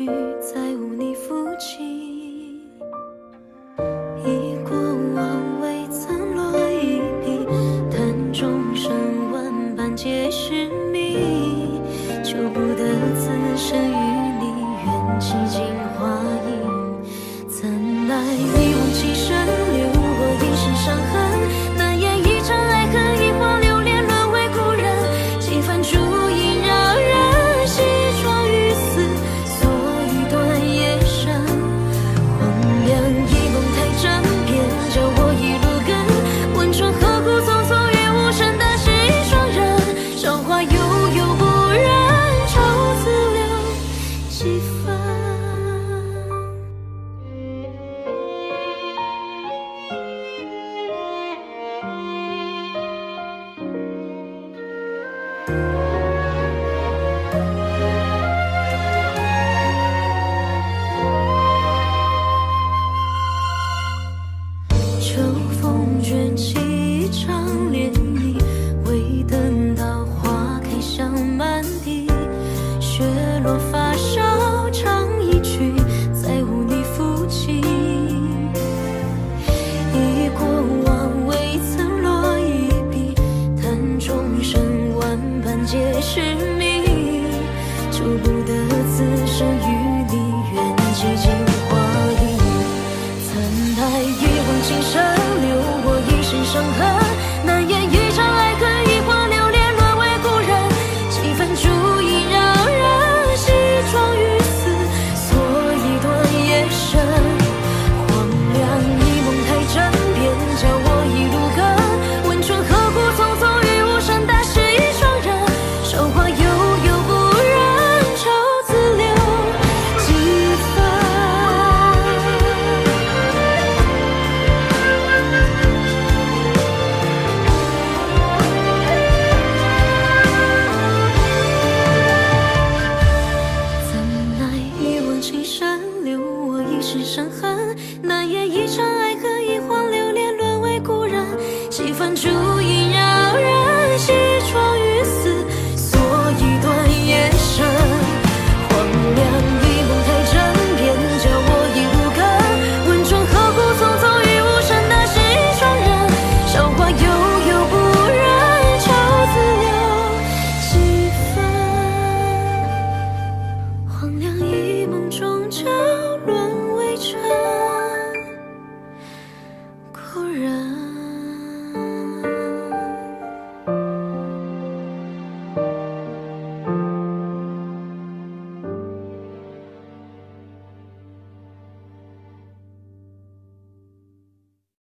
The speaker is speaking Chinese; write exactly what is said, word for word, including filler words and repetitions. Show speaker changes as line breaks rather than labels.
去，再无你负气。以过往未曾落一笔，叹众生万般皆是谜。求不得此生与你缘起尽花影，怎奈一往情深，留我一身伤痕。难言一场爱恨，一花流连，沦为故人。几番烛影让人西窗雨丝，锁一段夜深。荒凉一梦太真，偏教我一路跟。问春何故匆匆与无声，但是一双人。韶华悠悠不忍，愁自留几分。秋风卷起一场涟漪，未等到花开香满地。雪落发梢唱一曲，再无你负气。忆过往未曾落一笔，叹众生万般皆是谜。求不得此生与你缘起尽花影，怎奈一往情深，留我一身伤痕。难言一场爱恨，一花流连，沦为故人。几番烛影让人西窗雨丝，锁一段夜深。荒凉一梦太真，偏教我一路跟。问春何故匆匆与无声，但是一双人。韶华悠悠不忍，愁自留几分。怎奈一往情深，留我一身伤痕。难言一场